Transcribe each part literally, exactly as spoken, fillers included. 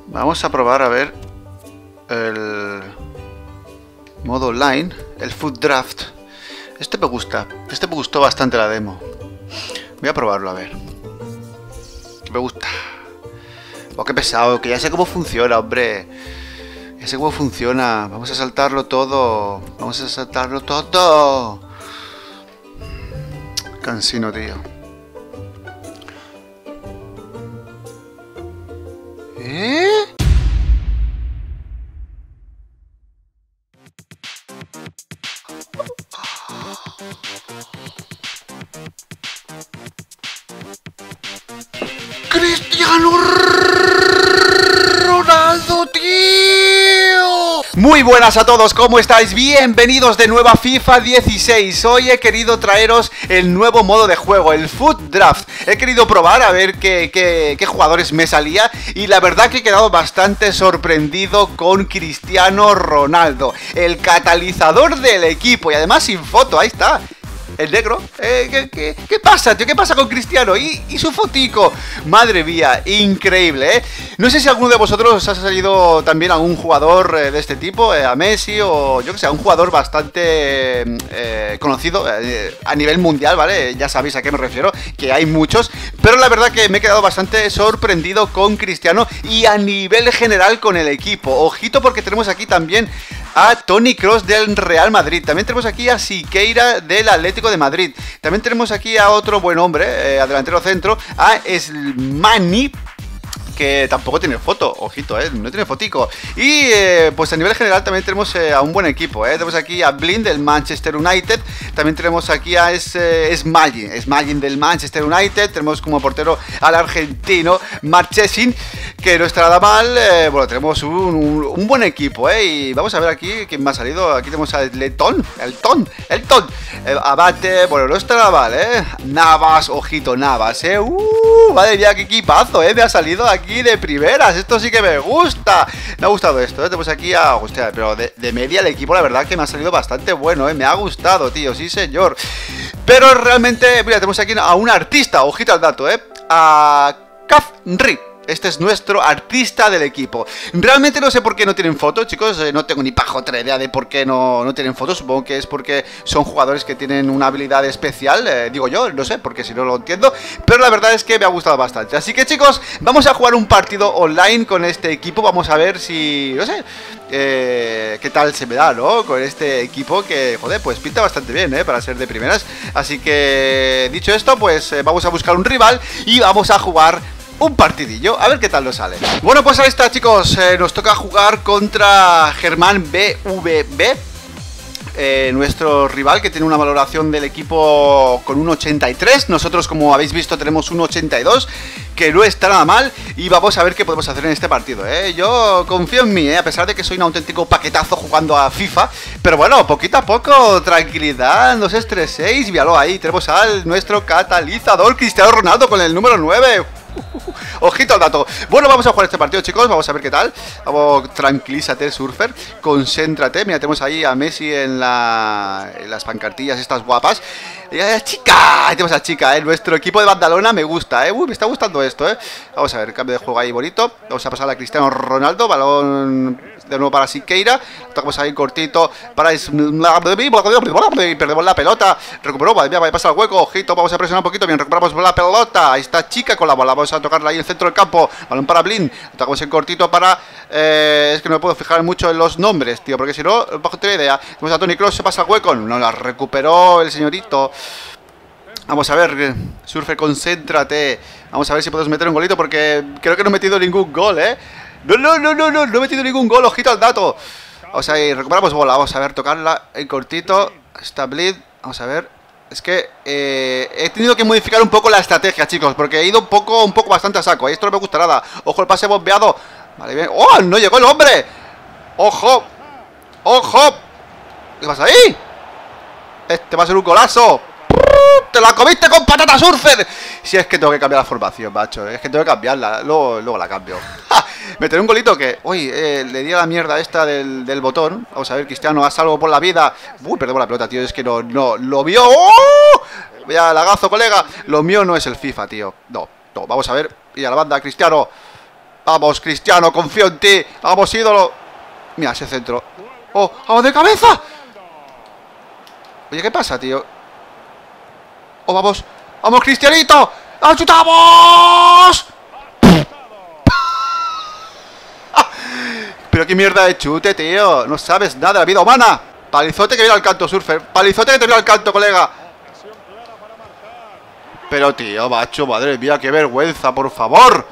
Vamos a probar a ver el modo online, el Food Draft. Este me gusta, este me gustó bastante la demo. Voy a probarlo a ver. Me gusta. Oh, qué pesado, que ya sé cómo funciona, hombre. Ya sé cómo funciona. Vamos a saltarlo todo. Vamos a saltarlo todo. Cansino, tío. ¿Eh? ¡Cristiano Ronaldo, tío! Muy buenas a todos, ¿cómo estáis? Bienvenidos de nuevo a FIFA dieciséis. Hoy he querido traeros el nuevo modo de juego, el Food Draft. He querido probar a ver qué, qué, qué jugadores me salía y la verdad que he quedado bastante sorprendido con Cristiano Ronaldo, el catalizador del equipo y además sin foto, ahí está. El negro, eh, ¿qué, qué, ¿qué pasa, tío? ¿Qué pasa con Cristiano? ¿Y, y su fotico? Madre mía, increíble, ¿eh? No sé si alguno de vosotros os ha salido también algún jugador eh, de este tipo, eh, a Messi o yo que sé, un jugador bastante eh, conocido eh, a nivel mundial, ¿vale? Ya sabéis a qué me refiero, que hay muchos, pero la verdad que me he quedado bastante sorprendido con Cristiano y a nivel general con el equipo. Ojito porque tenemos aquí también a Toni Kroos del Real Madrid, también tenemos aquí a Siqueira del Atlético de Madrid, también tenemos aquí a otro buen hombre, eh, a delantero centro, a Slimani, que tampoco tiene foto, ojito, eh, no tiene fotico. Y eh, pues a nivel general también tenemos eh, a un buen equipo, eh. Tenemos aquí a Blind del Manchester United, también tenemos aquí a Smalling, Smalling del Manchester United, tenemos como portero al argentino Marchesín, que no está nada mal. eh, Bueno, tenemos un, un, un buen equipo, eh. Y vamos a ver aquí quién me ha salido. Aquí tenemos a Letón, el Ton, el Ton, eh, Abate, bueno, no está nada mal, eh. Navas, ojito, Navas, eh. Uh, madre mía, qué equipazo, eh. Me ha salido aquí de primeras, esto sí que me gusta. Me ha gustado esto, ¿eh? Tenemos aquí a... Hostia, pero de, de media el equipo la verdad que me ha salido bastante bueno, ¿eh? Me ha gustado, tío, sí señor. Pero realmente, mira, tenemos aquí a un artista, ojito al dato, ¿eh? A Kafri. Este es nuestro artista del equipo. Realmente no sé por qué no tienen fotos, chicos. eh, No tengo ni pajotera idea de por qué no, no tienen fotos. Supongo que es porque son jugadores que tienen una habilidad especial, eh, digo yo, no sé, porque si no lo entiendo. Pero la verdad es que me ha gustado bastante. Así que, chicos, vamos a jugar un partido online con este equipo. Vamos a ver si, no sé, eh, qué tal se me da, ¿no? Con este equipo que, joder, pues pinta bastante bien, ¿eh? Para ser de primeras. Así que, dicho esto, pues eh, vamos a buscar un rival y vamos a jugar un partidillo, a ver qué tal nos sale. Bueno, pues ahí está, chicos, eh, nos toca jugar contra Germán B V B, eh, nuestro rival, que tiene una valoración del equipo con un ochenta y tres. Nosotros, como habéis visto, tenemos un ochenta y dos, que no está nada mal. Y vamos a ver qué podemos hacer en este partido, ¿eh? Yo confío en mí, ¿eh? A pesar de que soy un auténtico paquetazo jugando a FIFA. Pero bueno, poquito a poco, tranquilidad, no os estreséis. Míralo ahí, tenemos al nuestro catalizador Cristiano Ronaldo con el número nueve. Ojito al dato. Bueno, vamos a jugar este partido, chicos. Vamos a ver qué tal. Vamos, tranquilízate, surfer. Concéntrate. Mira, tenemos ahí a Messi en, la, en las pancartillas estas guapas. Y a chica. Ahí tenemos a chica, ¿eh? Nuestro equipo de Badalona me gusta, ¿eh? Uy, me está gustando esto, ¿eh? Vamos a ver, cambio de juego ahí bonito. Vamos a pasar a Cristiano Ronaldo. Balón de nuevo para Siqueira. Tocamos ahí cortito para... Perdemos la pelota. Recuperó, madre mía, pasa el hueco. Ojito, vamos a presionar un poquito. Bien, recuperamos la pelota. Ahí está chica con la bola. Vamos a tocarla ahí en el centro del campo. Balón para Blin. Tocamos en cortito para... Eh, es que no me puedo fijar mucho en los nombres, tío, porque si no, bajo la idea. Tenemos a Toni Kroos, se pasa el hueco. No la recuperó el señorito. Vamos a ver, Surfer, concéntrate. Vamos a ver si podemos meter un golito, porque creo que no he metido ningún gol, ¿eh? No, no, no, no, no, no he metido ningún gol, ojito al dato. Vamos a ir, recuperamos bola, vamos a ver, tocarla en cortito. Está Bleed, vamos a ver. Es que eh, he tenido que modificar un poco la estrategia, chicos, porque he ido un poco, un poco bastante a saco. Esto no me gusta nada. Ojo el pase bombeado. Vale, bien. ¡Oh! ¡No llegó el hombre! ¡Ojo! ¡Ojo! ¿Qué pasa ahí? Este va a ser un golazo. ¡Te la comiste con patata, Surfer! Si es que tengo que cambiar la formación, macho. Es que tengo que cambiarla. Luego, luego la cambio. ¡Ja! Meteré un golito que... Uy, eh, le di a la mierda esta del, del botón. Vamos a ver, Cristiano, haz algo por la vida. Uy, perdemos la pelota, tío. Es que no, no, lo vio. ¡Oh! Vaya lagazo, colega. Lo mío no es el FIFA, tío. No, no, vamos a ver. Y a la banda, Cristiano. Vamos, Cristiano, confío en ti. Vamos, ídolo. Mira ese centro. ¡Oh! ¡Vamos de cabeza! Oye, ¿qué pasa, tío? ¡Oh, vamos! ¡Vamos, Cristianito! ¡Achutamos! Pero qué mierda de chute, tío. No sabes nada de la vida humana. Palizote que viene al canto, Surfer. Palizote que te viene al canto, colega. Pero, tío, macho, madre mía, qué vergüenza, por favor.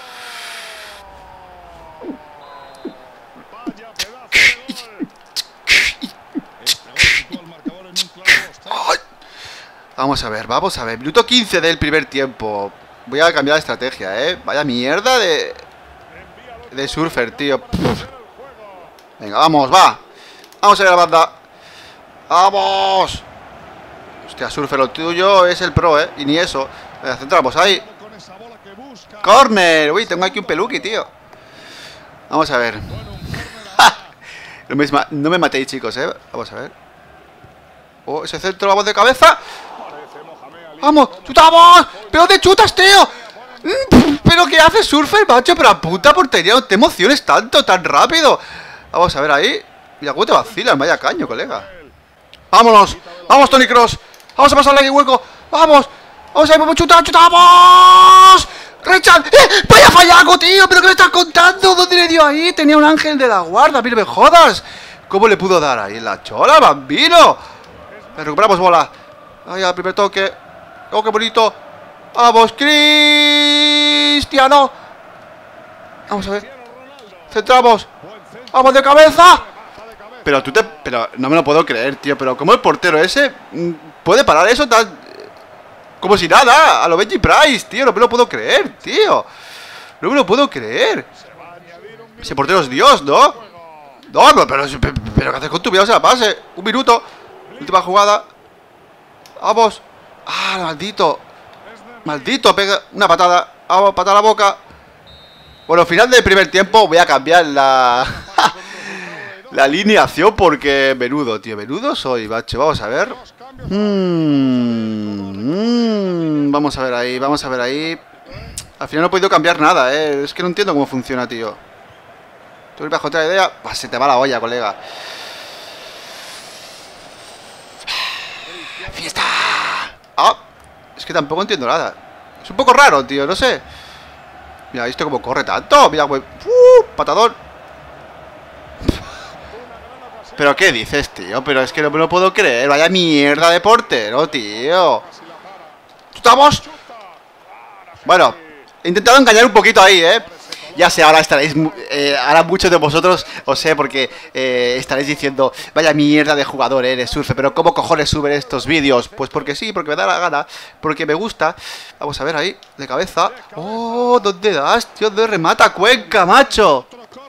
Vamos a ver, vamos a ver. Minuto quince del primer tiempo. Voy a cambiar de estrategia, ¿eh? Vaya mierda de... De Surfer, tío. Pff. Venga, vamos, va. Vamos a ver la banda. ¡Vamos! Hostia, Surfer, lo tuyo es el pro, ¿eh? Y ni eso. Venga, centramos ahí. ¡Corner! Uy, tengo aquí un peluqui, tío. Vamos a ver. no, me, no me matéis, chicos, ¿eh? Vamos a ver. Oh, ese centro, vamos de cabeza. ¡Vamos! ¡Chutamos! ¡Pero te chutas, tío! ¿Pero qué hace Surfer, macho? ¡Pero a puta portería! No te emociones tanto, tan rápido. Vamos a ver ahí. Mira cómo te vacilan, vaya caño, colega. ¡Vámonos! ¡Vamos, Tony Cross! ¡Vamos a pasarle aquí hueco! ¡Vamos! ¡Vamos a ver! ¡Vamos a chutar! ¡Chutamos! ¡Rechan! ¡Eh! ¡Vaya fallaco, tío! ¿Pero qué me estás contando? ¿Dónde le dio ahí? Tenía un ángel de la guarda. ¡Mira, me jodas! ¿Cómo le pudo dar ahí en la chola, bambino? Recuperamos bola. Ahí al primer toque. ¡Oh, qué bonito! ¡Vamos, Cristiano! Vamos a ver. Centramos. ¡Vamos de cabeza! Pero tú te... Pero no me lo puedo creer, tío. Pero como el portero ese puede parar eso tan... Como si nada. A lo Benji Price, tío. No me lo puedo creer, tío. No me lo puedo creer. Ese portero es Dios, ¿no? No, no, pero... Pero ¿qué haces con tu vida? O sea, pase. Un minuto. Última jugada. Vamos. Ah, maldito. Maldito, pega una patada. Vamos, patada a la boca. Bueno, final del primer tiempo voy a cambiar la... la alineación porque menudo, tío. Menudo soy, macho. Vamos a ver. Mm, mm, vamos a ver ahí, vamos a ver ahí. Al final no he podido cambiar nada, eh. Es que no entiendo cómo funciona, tío. ¿Tú bajo otra idea? Bah, se te va la olla, colega. ¡Fiesta! Ah, es que tampoco entiendo nada. Es un poco raro, tío, no sé. Mira, ¿viste cómo corre tanto? Mira, güey. ¡Uh! Patadón. ¿Pero qué dices, tío? Pero es que no me lo puedo creer. Vaya mierda de portero, tío. ¿Estamos? Bueno, he intentado engañar un poquito ahí, ¿eh? Ya sé, ahora estaréis... Eh, ahora muchos de vosotros, os sé, porque eh, estaréis diciendo: vaya mierda de jugador eres, Surfer. Pero ¿cómo cojones suben estos vídeos? Pues porque sí, porque me da la gana. Porque me gusta. Vamos a ver ahí, de cabeza. ¡Oh! ¿Dónde das, tío? ¿Dónde remata Cuenca, macho?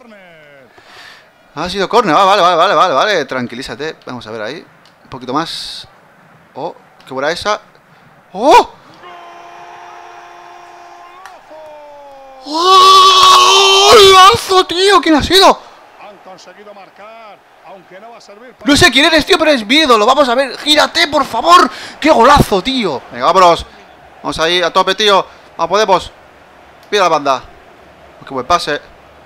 Ha sido córner. Ah, vale, vale, vale, vale, vale. Tranquilízate. Vamos a ver ahí. Un poquito más. Oh, qué buena esa. ¡Oh! ¡Oh! ¡Lazo, tío! ¿Quién ha sido? No sé quién eres, tío, pero es mi ídolo. Vamos a ver. Gírate, por favor. ¡Qué golazo, tío! Venga, vámonos. Vamos ahí, a tope, tío. Vamos, podemos. Mira la banda. Qué buen pase.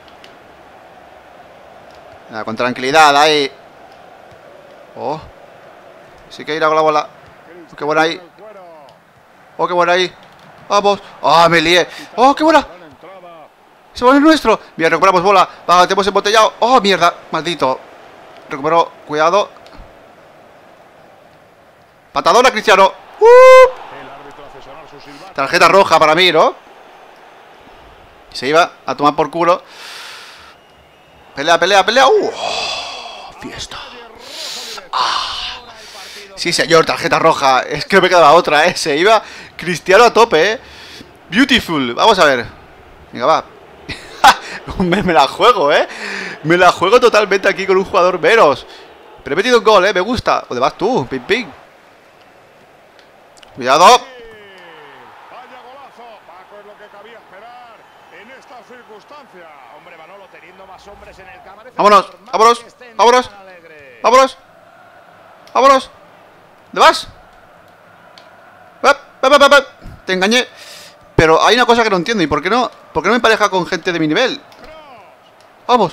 Venga, con tranquilidad, ahí. Oh. Sí que ir a con la bola. Oh, qué buena ahí. Oh, qué buena ahí. Vamos. Oh, me lié. Oh, qué buena. Ese balón es nuestro. Mira, recuperamos bola. Va, te hemos embotellado. Oh, mierda. Maldito. Recupero. Cuidado. Patadona, Cristiano. Uh. Tarjeta roja para mí, ¿no? Se iba a tomar por culo. Pelea, pelea, pelea. Uh. Oh, fiesta. Ah. Sí, señor, tarjeta roja. Es que no me quedaba otra, ¿eh? Se iba Cristiano a tope, ¿eh? Beautiful. Vamos a ver. Venga, va. me, me la juego, ¿eh? Me la juego totalmente aquí con un jugador menos. Pero he metido un gol, ¿eh? Me gusta. ¿Dónde vas tú? Ping, ping. Cuidado. Vámonos, vámonos, vámonos. Vámonos. Vámonos. ¿Dónde vas? Te engañé. Pero hay una cosa que no entiendo. ¿Y por qué no? ¿Por qué no me empareja con gente de mi nivel? Vamos.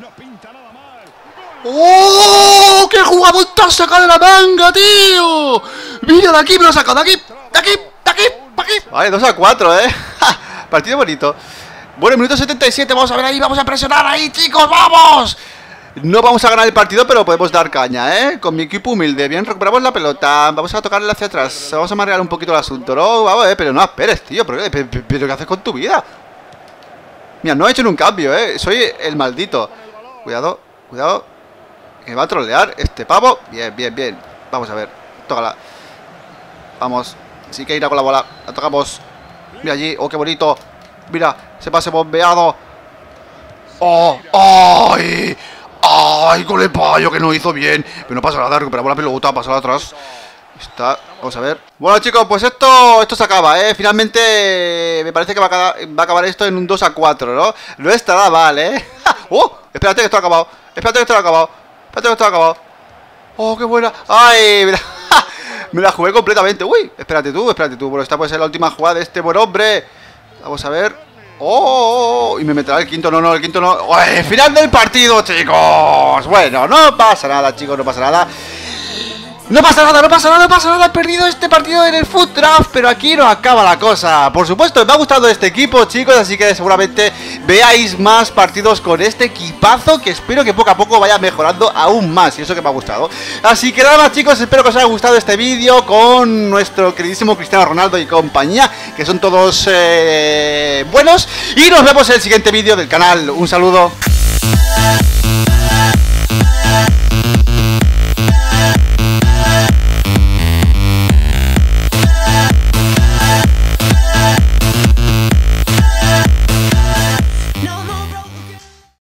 ¡Oh! ¡Qué jugador te has sacado de la manga, tío! ¡Mira, de aquí me lo he sacado! ¡De aquí! ¡De aquí! ¡De aquí! ¡De aquí! Vale, dos a cuatro, ¿eh? Partido bonito. Bueno, minuto setenta y siete. Vamos a ver ahí. Vamos a presionar ahí, chicos. ¡Vamos! No vamos a ganar el partido, pero podemos dar caña, ¿eh? Con mi equipo humilde. Bien, recuperamos la pelota. Vamos a tocarle hacia atrás. Vamos a marear un poquito el asunto, ¿no? Vamos, eh, pero no esperes, tío. ¿Pero qué, pero, pero qué haces con tu vida? Mira, no he hecho ni un cambio, ¿eh? Soy el maldito. Cuidado, cuidado. Que va a trolear este pavo. Bien, bien, bien. Vamos a ver. Tócala. Vamos. Sí que irá con la bola. La tocamos. Mira allí. Oh, qué bonito. Mira, ese pase bombeado. Oh, ay. ¡Ay, con el payo que no hizo bien! Pero no pasa nada, recuperamos la pelota, pasarla atrás. Está, vamos a ver. Bueno, chicos, pues esto esto se acaba, ¿eh? Finalmente me parece que va a, acabar, va a acabar esto en un dos a cuatro, ¿no? No estará mal, ¿eh? ¡Oh! Espérate que esto ha acabado. Espérate que esto ha acabado. Espérate que esto ha acabado. ¡Oh, qué buena! ¡Ay! Me la, me la jugué completamente. ¡Uy! Espérate tú, espérate tú. Bueno, esta puede ser la última jugada de este buen hombre. Vamos a ver. ¡Oh! Y me meterá el quinto, no, no, el quinto no. ¡Oh, el final del partido, chicos! Bueno, no pasa nada, chicos, no pasa nada. No pasa nada, no pasa nada, no pasa nada. He perdido este partido en el Foot Draft, pero aquí no acaba la cosa. Por supuesto, me ha gustado este equipo, chicos, así que seguramente veáis más partidos con este equipazo, que espero que poco a poco vaya mejorando aún más, y eso que me ha gustado. Así que nada más, chicos, espero que os haya gustado este vídeo con nuestro queridísimo Cristiano Ronaldo y compañía, que son todos eh, buenos. Y nos vemos en el siguiente vídeo del canal. Un saludo.